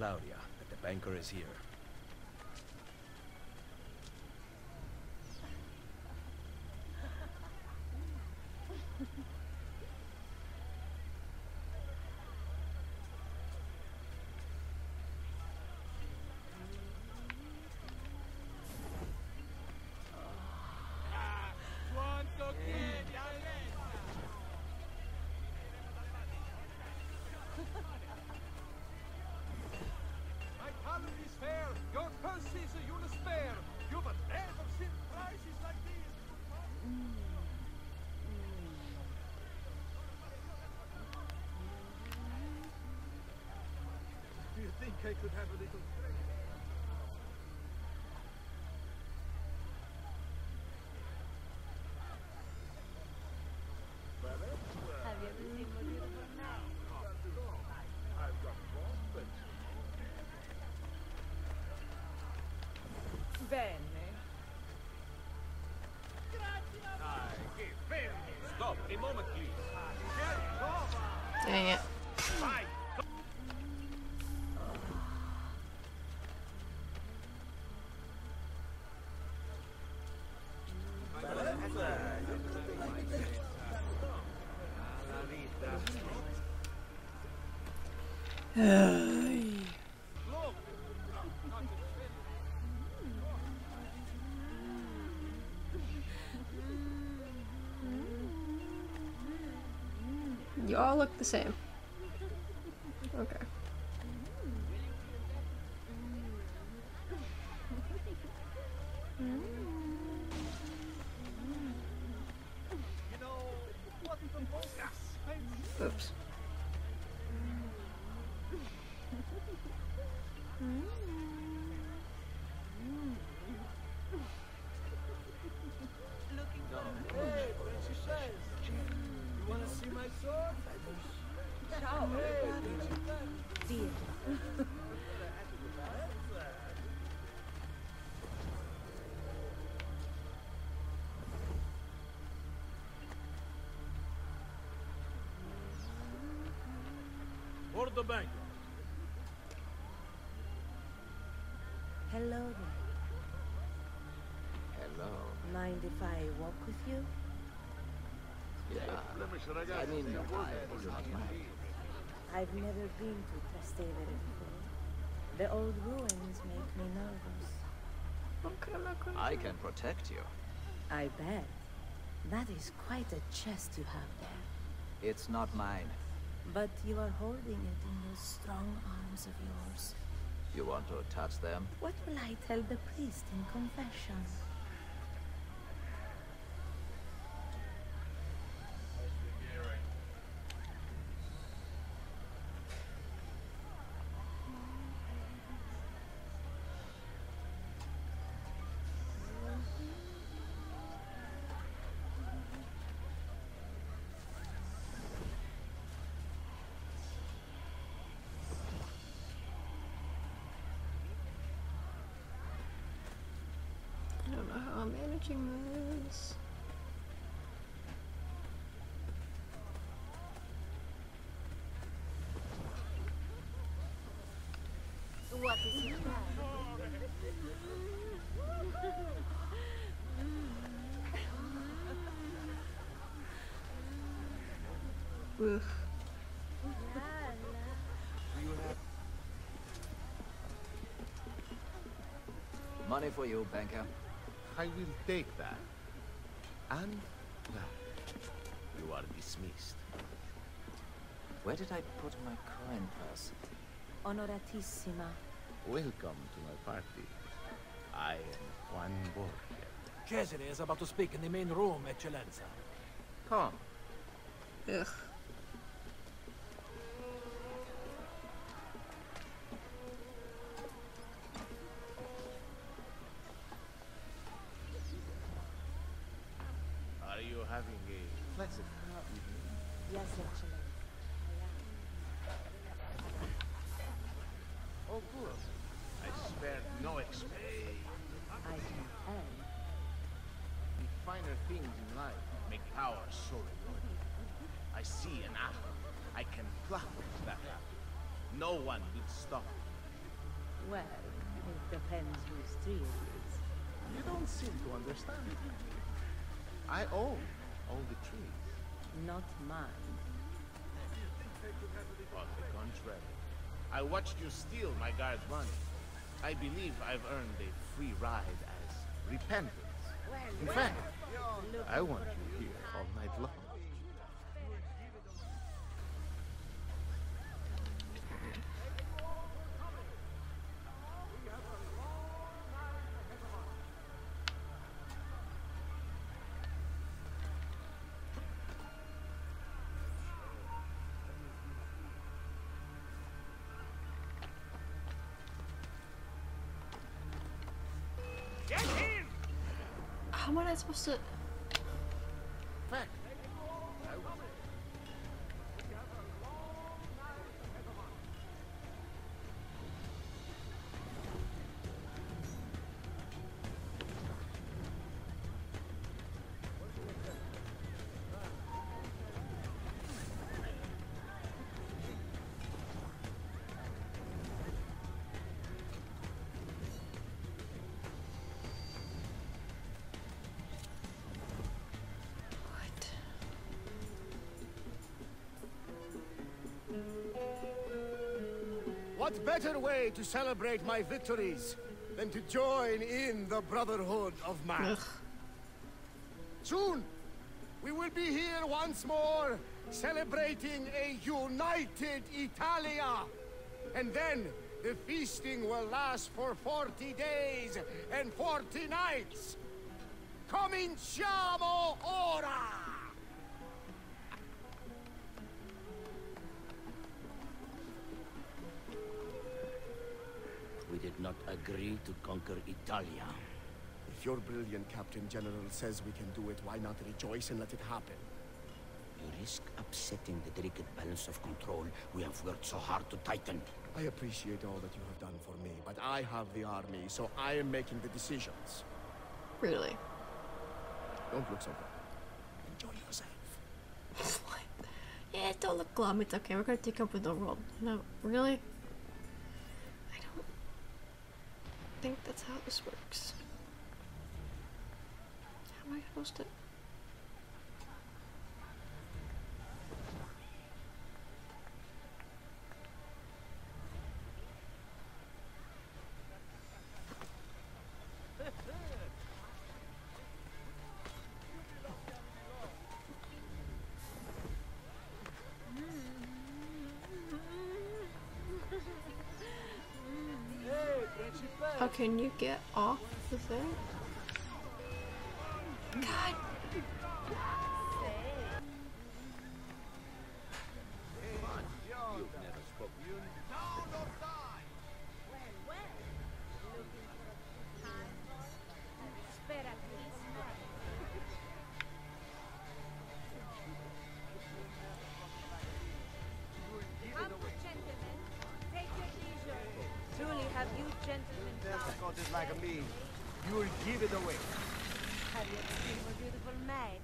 Claudia that the banker is here. I could have a little drink. Have you ever seen more beautiful now? I've got prospects. Bene. Stop! A moment, please! Dang it. You all look the same. Okay. Oops. You want to see my sword? Ciao. Via. For the bank. Hello there. Hello. Mind if I walk with you? Yeah. I mean, I've never been to Trastevere before. The old ruins make me nervous. I can protect you. I bet. That is quite a chest you have there. It's not mine. But you are holding it in those strong arms of yours. You want to touch them? What will I tell the priest in confession? I don't know how I'm managing this. What is it now? Oof. Money for you, banker. I will take that. And that. You are dismissed. Where did I put my coin purse? Onoratissima. Welcome to my party. I am Juan Borgia. Cesare is about to speak in the main room, Eccellenza. Come. Ugh. Are you having a pleasant evening? Yes, Excellenza. Oh, good. I spared no expense. I can tell. The finer things in life make power so rewarding. I see an apple. I can pluck that apple. No one will stop me. Well, it depends whose tree it is. You don't seem to understand. I own all the trees. Not mine. On the contrary, I watched you steal my guard's money. I believe I've earned a free ride as repentance. In fact, I want you here all night long. How am I supposed to? Fact. What better way to celebrate my victories than to join in the Brotherhood of Man? Ugh. Soon, we will be here once more, celebrating a united Italia. And then, the feasting will last for 40 days and 40 nights. Cominciamo ora! We did not agree to conquer Italia. If your brilliant Captain General says we can do it, why not rejoice and let it happen? You risk upsetting the delicate balance of control we have worked so hard to tighten. I appreciate all that you have done for me, but I have the army, so I am making the decisions. Really? Don't look so good. Enjoy yourself. What? Yeah, don't look glum. It's okay. We're gonna take over the world. No, really? I don't think that's how this works. How am I supposed to? How can you get off the thing? God. Like me, you will give it away. Have you ever seen a beautiful maid?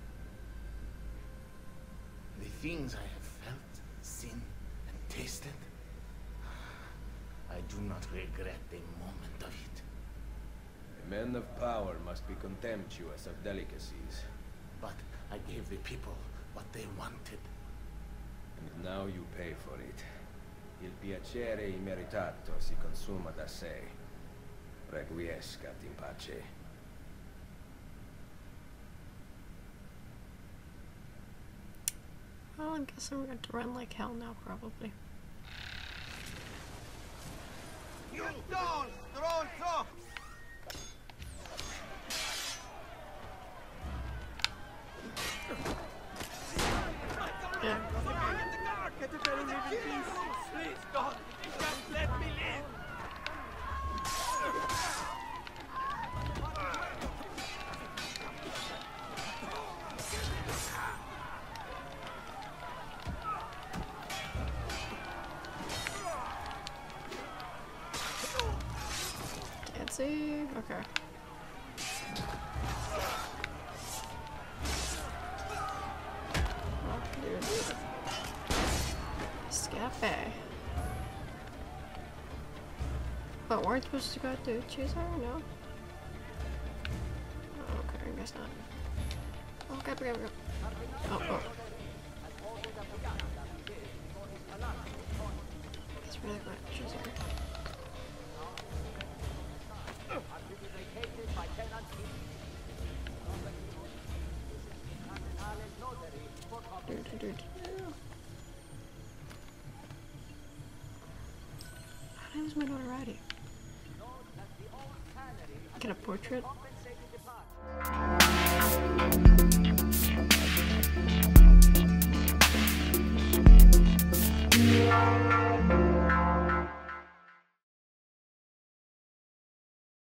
The things I have felt, seen, and tasted, I do not regret a moment of it. The men of power must be contemptuous of delicacies. But I gave the people what they wanted. And now you pay for it. Il piacere immeritato si consuma da sé. Requiescat in pace. Well, I guess I'm going to run like hell now, probably. You don't stronzo! Yeah. Please, God, just let me live! Can't see. Okay. Oh, dude. Escape. But weren't supposed to go to chase her? No? Oh, okay, I guess not. Okay, okay, okay. Oh, oh. It's really good to chase her. How is my note already? Get a portrait?